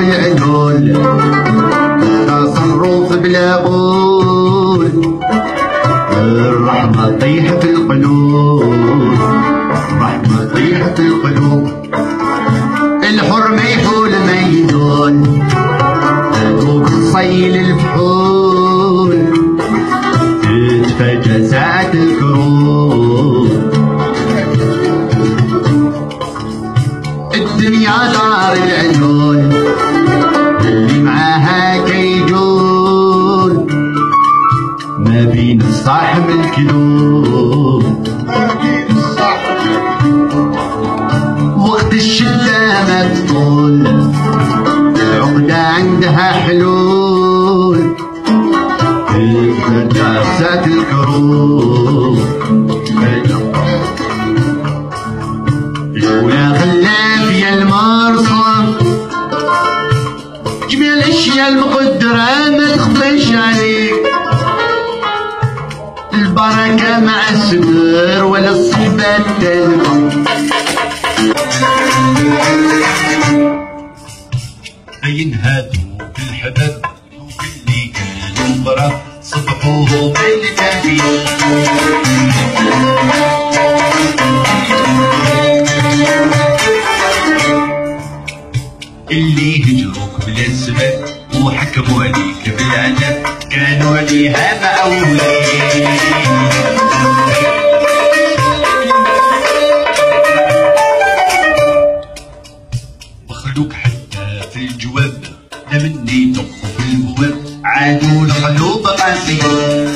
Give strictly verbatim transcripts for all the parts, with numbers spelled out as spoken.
العدول تصرف بلا قول الرحمة طيح في القلوب الرحمة طيح في القلوب الحرمة يحول ما يدون ذوق الصيل الفحول تتفاجأ ساعة الكروب الدنيا دار العيون اللي معاها كيجون ما بين الصح من الكذوب وقت الشدة ما تطول العقدة عندها حلول تتفاجأ ساعة الكروب ولا خلاف يا المرصم جميع الاشياء المقدرة ما تخفاش عليك البركة مع السدر ولا الصحبة التالفة ينهادوا بالحباب وباللي كانوا برا صبحوهم بالكافي اللي هجروك بلا سبب وحكموا عليك بالعنف كانوا عليها مأولين بخلوك حتى في الجواب لا مني طبوا في البواب عادوا القلوب قاسيين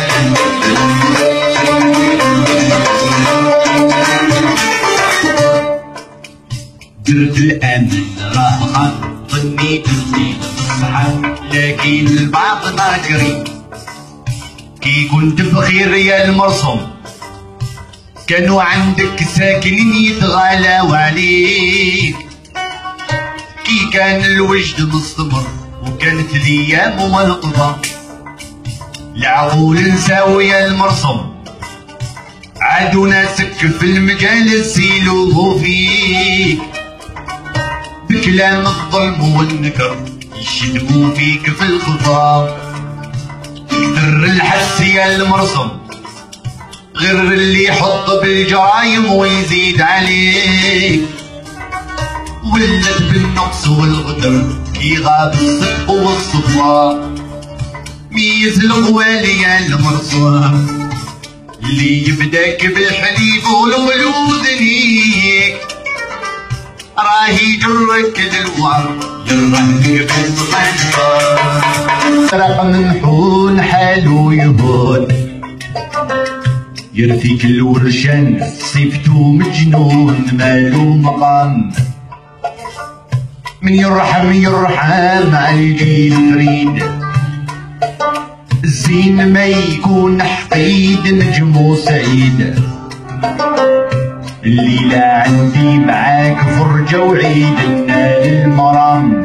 درت الامل راه خان ظنيت اني بالصحة لكن البعض ناكرين كي كنت بخير يا المرسوم كانوا عندك ساكنين يتغالاو عليك كي كان الوجد مستمر وكانت الايام منقضة العقول نساو يا المرسوم عادو ناسك في المجالس يلومو فيك بكلام الظلم والنكر يشتموا فيك في الخطاب كتر الحس يا المرسم غير اللي يحط بالجرايم ويزيد عليك ولت بالنقص والغدر كي غاب الصدق والصفاء ميز القوالي يا المرسم اللي يبداك بالحليب والقلوب ذنيك راه يجرك للوار يرهنك بالصنفار رق منحون حالو يهون يرثيك الورشان صيفتو مجنون مالو مقام من يرحم يرحم على الجيل فريد الزين ما يكون حقيد نجمو سعيد الليلة عندي معاك فرجة وعيد لنا للمرام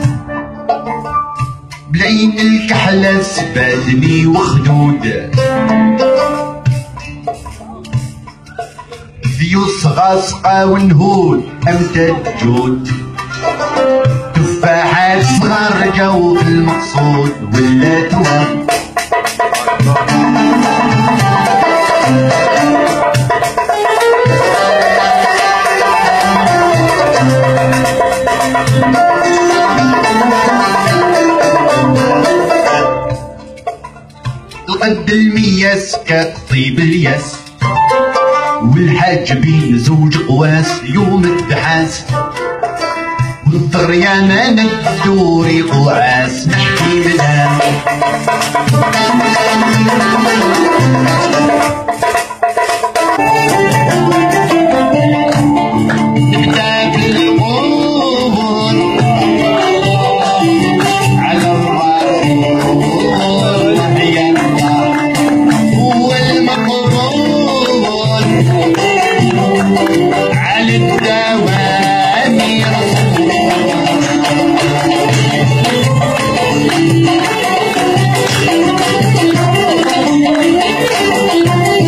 بلعين الكحلة سبادني وخدود ذيوس غاسقة ونهود أمتد جود تفاحات صغار جو في المقصود ولا توام قد المياس كطيب الياس والحاج بين زوج قواس يوم الدحاس والطريانة ندوري قواس نحكي منها Thank you.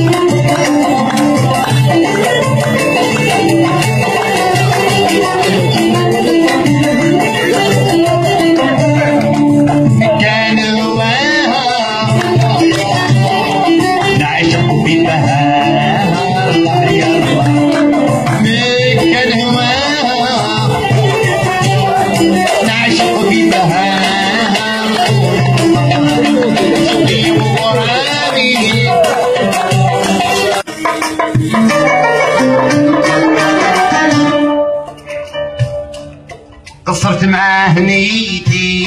قصرت معاه نيتي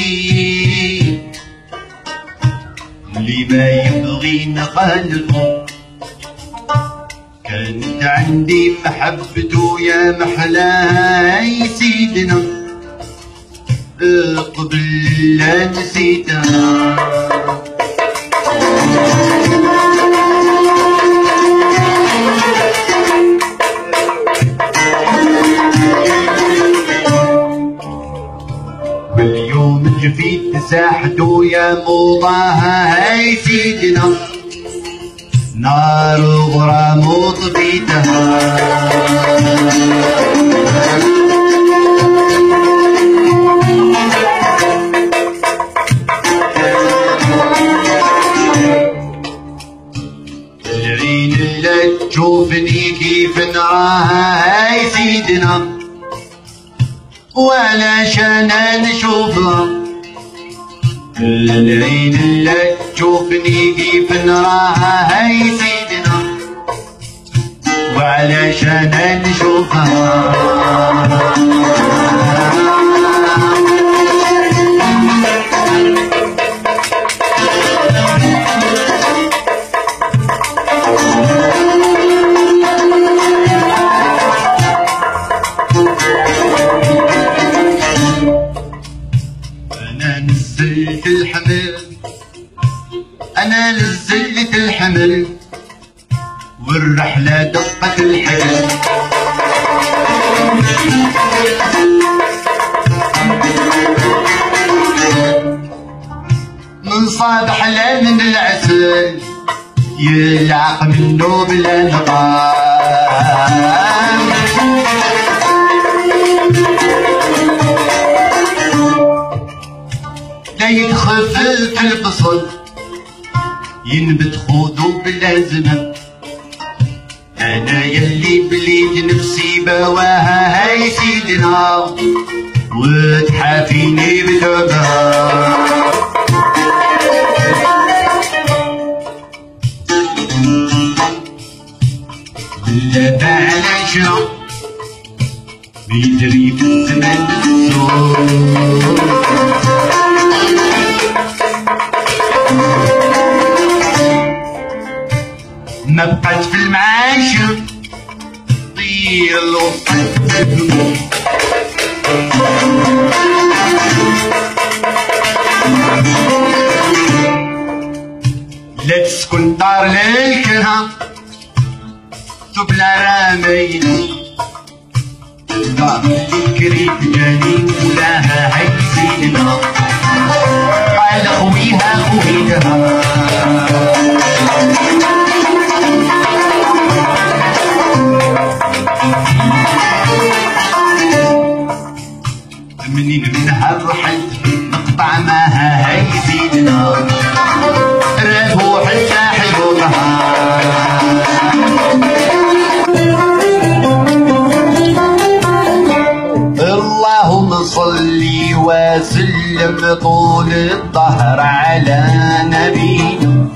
اللي ما يبغي نقلبه، كانت عندي محبته يا محلاي سيدنا قبل لا نسيتها. باليوم جفيت ساحته يا موضاها هاي سيدنا نار غرام وطفيتها. العين اللي تشوفني كيف نراها هاي سيدنا وعلشان نشوفها. العين اللي تشوفني كيف نراها هاي سيدنا وعلشان نشوفها. أنا نزلت الحمل أنا نزلت الحمل والرحلة دقت الحبل. من صاد حلا من العسل يلعق منه بلا نقام. لا يتخفف البصل ينبت خودو بلا زمن. انا يلي بليت نفسي بواها هاي سيدنا وتحافيني بتوبها. بلا بعلاش بيجري في الزمن السوق. ما بقات في المعاش طير الوسط. لا تسكن دار للكرها تبلى رامين دار الكريم جاني ولاها هاي سيدنا قال خويها خويها. منين منها رحلت نقطع معها هاي سيدنا رابو حتى حيوطها. اللهم صلي وسلم طول الظهر على نبينا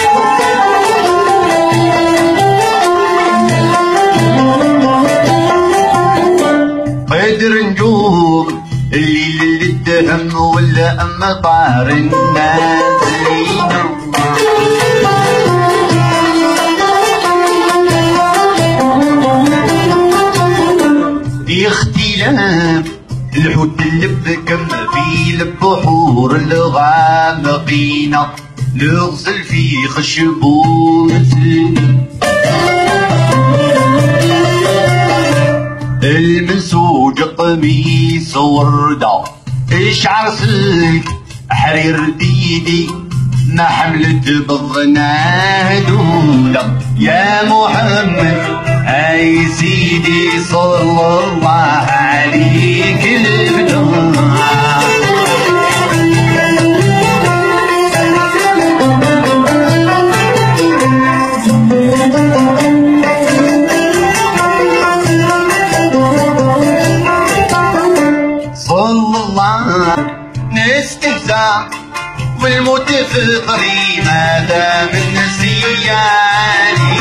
قدر نجوم الليل اللي الدهم ولا مطار النازلين. اختلاف الحوت اللب كم في البحور الغامقين نغزل في خشبو مثل المنسوج قميص وردة اشعر سلك حرير ديدي ما حملت بضنا دولة يا محمد اي سيدي صلى الله عليك البدر. نستهزأ والموت في طريق هذا من نسياني.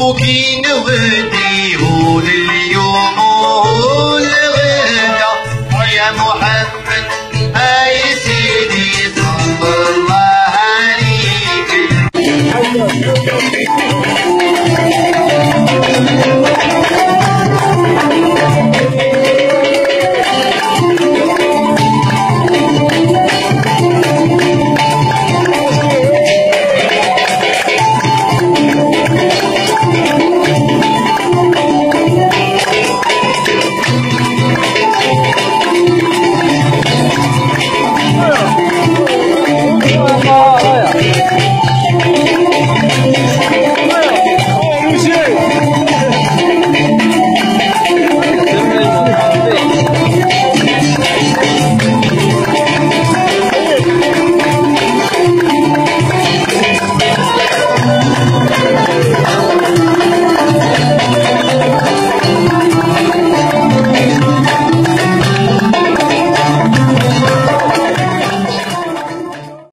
وكي نوديه للي